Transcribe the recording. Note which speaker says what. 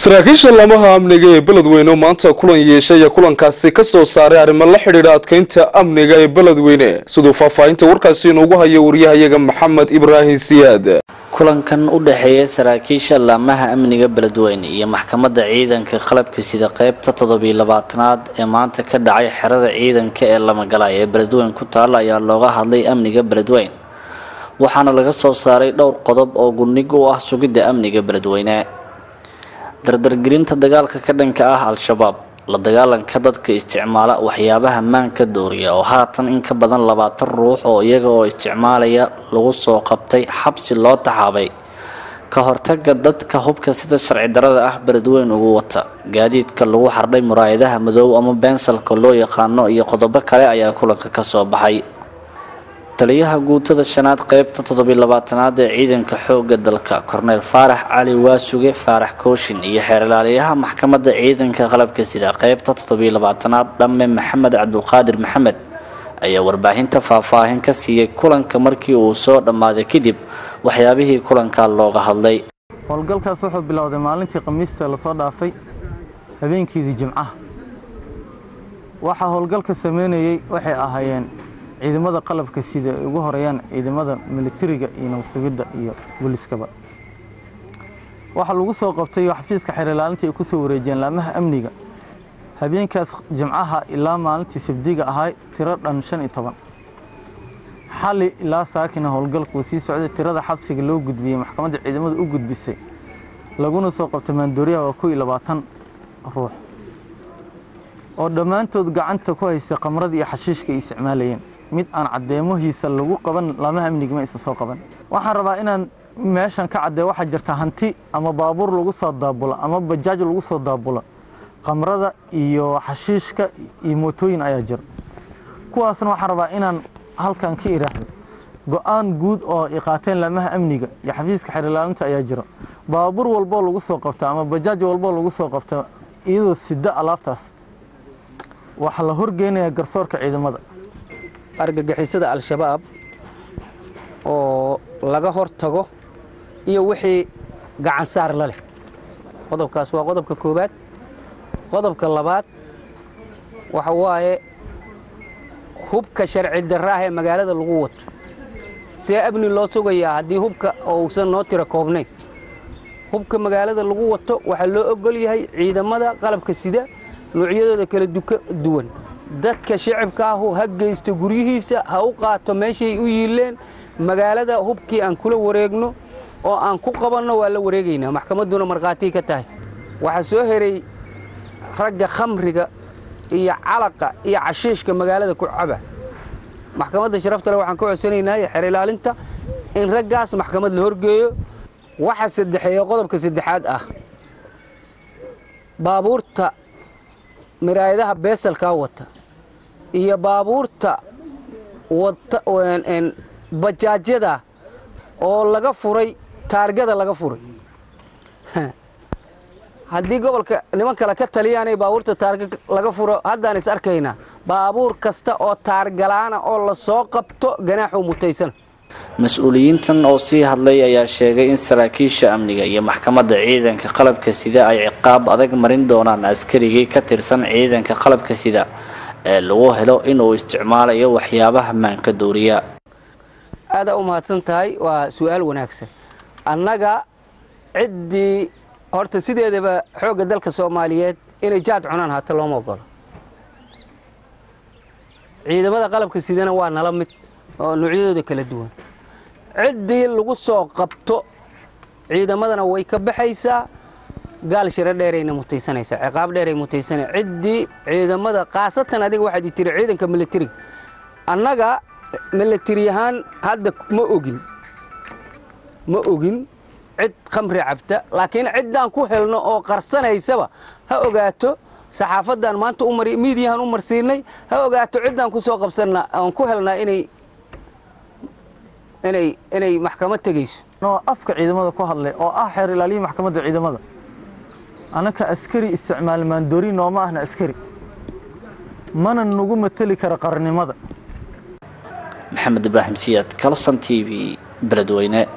Speaker 1: saraakiisha lamaha amniga ee beledweyne maanta kulan yeeshay kulankaasi ka soo saaray arrimo la xiriira adkeynta amniga ee beledweyne sidoo faahfaahinta warkaasi inoogu hayo wariyahayaga Maxamed Ibrahim Siyaad.
Speaker 2: kulankan u dhaxeeya saraakiisha lamaha amniga beledweyne iyo maxkamadda ciidanka qalabka sida qaybta 27aad ee maanta ka dhacay xerada ciidanka ee Lamagala ee beledweyne ku taal ayaa looga hadlay amniga beledweyne waxaana laga soo saaray dhowr qodob oo gudnig u ah sugidda amniga beledweyne dardargelinta dagaalka ka dhanka ah al-shabaab la dagaalanka dadka isticmaala waxyaabaha maanka dooriya oo haatan in ka badan 20 ruux oo iyaga oo isticmaalaya lagu soo qabtay xabsi loo taxaabay ka hortagga dadka hubka sida sharci darrada ah beledweyne ugu wata gaadiidka lagu xardhay muraayadaha madow ama bensalka loo yaqaano iyo qodobo kale ayaa kulanka ka soo baxay taliyaha guutada shanaad qaybta 27aad ee ciidanka xoogga dalka Korneel Faarax Cali Waasuge Faarax Kooshin iyo xeerlaaliyaha maxkamadda ciidanka qalabka sida qaybta 27aad Dhamme Maxamed Cabdulqaadir Maxamed ayaa warbaahinta faahfaahin ka siiyay kulanka markii uu soo dhamaaday kadib waxyaabihii kulanka looga hadlay.
Speaker 3: howlgalkaas wuxuu bilowday maalintii Khamiista la soo dhaafay habeenkii Jimcaha waxa howlgalka sameynayay waxay ahaayeen ciidamada qalabka sida ugu horeeyaan ciidamada militariga iyo nabadgelyada iyo booliskaba waxa lagu soo qabtay xafiiska xeerlaalinta ay ku soo wareejeen laamaha amniga habeenkaas Jimcaha ilaa maalintii Sabtiga ahay tiro dhan 15 xali ilaa saakina howlgalku sii socday tirada xabsiga loo gudbiyay maxkamadda ciidamada u gudbisay laguna soo qabtay maandooriyaha waa 20 ruux oo dhamaantood gacanta ku haysta qamrada iyo xashiishka ay isticmaalayeen mid aan cadeemohiisa lagu qaban lamaha amniga ma isa soo qaban waxaan rabaa inaan meeshan ka cadeeyo waxa jirta hanti ama baabuur lagu soo daabulo ama bajaaj lagu soo daabulo qamrada iyo xashiishka iyo mootooyin ayaa jira kuwaasna waxaan rabaa inaan halkan ka iraahdo go'aan guud oo ay qaateen lamaha amniga iyo xafiiska xeerlaalinta ayaa jira baabuur walba lagu soo qabta ama bajaaj walba lagu soo qabta iyadoo sida alaabtaas waxa la horgeynaya garsoorka ciidamada
Speaker 4: argagixisada al-shabaab oo laga hortago iyo wixii gacan saar la leh qodobkaas waa qodobka koobaad qodobka labaad waxa waaye hubka sharci darrada ee magaalada lagu wato si abni loo sugayaa hadii hubka uusan noo tiro koobnay hubka magaalada lagu wato waxa loo ogol yahay ciidamada qalabka sida noocyadooda kala duwan dadka shacabka ah ha geysto guriyihiisa ha u qaato meeshay u yiileen magaalada hubkii aan kula wareegno oo aan ku qabanno waa la wareegaynaa maxkamaduna marqaati ka tahay waxa soo heray ragga khamriga iyo calaqa iyo cashiishka magaalada ku caba maxkamadda sharafta leh waxaan ka codsanaynaa xeer ilaalinta in raggaas maxkamad la horgeeyo waxa saddexeeyo qodobka saddexaad ah baabuurta miraayadaha beesalka wata iyo baabuurta wata bajaajyada oo laga furay taargada laga furay hadii gobolka niman kale ka taliyaan ay baabuurta taarga laga furo haddaan is arkayna baabuur kasta oo taargalaana oo la soo qabto ganaaxu mutaysan
Speaker 2: mas'uuliyiintan oo sii hadlay ayaa sheegay in saraakiisha amniga iyo maxkamadda ciidanka qalabka sida ay ciqaab adag marin doonaan askarigii ka tirsan ciidanka qalabka sida ee lagu helo inuu isticmaalayo waxyaabaha maanka dooriya
Speaker 4: aad u mahadsan tahay waa su'aal wanaagsan annaga cidii horta sideedaba xoogga dalka Soomaaliyeed inay jaad cunaan hata looma ogolo ciidamada qalabka sidana waa nala mid oo noocyadooda kala duwan cidii lagu soo qabto ciidamadana way ka baxaysaa gaal shira dheerayna mutaysanaysaa ciqaab dheeray mutaysanay cidii ciidamada qaasatan adiga waxaad tiri ciidanka militariga annaga militariyahan hadda ma ogin cid khamri cabta laakiin cidaan ku helno oo qarsanaysaba ha ogaato saxaafadan maanta miidiyahan u marsiinay ha ogaato cidaan ku soo qabsanna aan ku helnaa inay maxkamad tagayso
Speaker 3: no afka ciidamada ku hadlay oo ah xeer ilaaliye maxkamadda ciidamada anaka askari isticmaal maandoori nooma ahna askari mana nagu matali kara qarnimada
Speaker 2: Maxamed Ibrahim Siyaad Kalsan TV beledweyne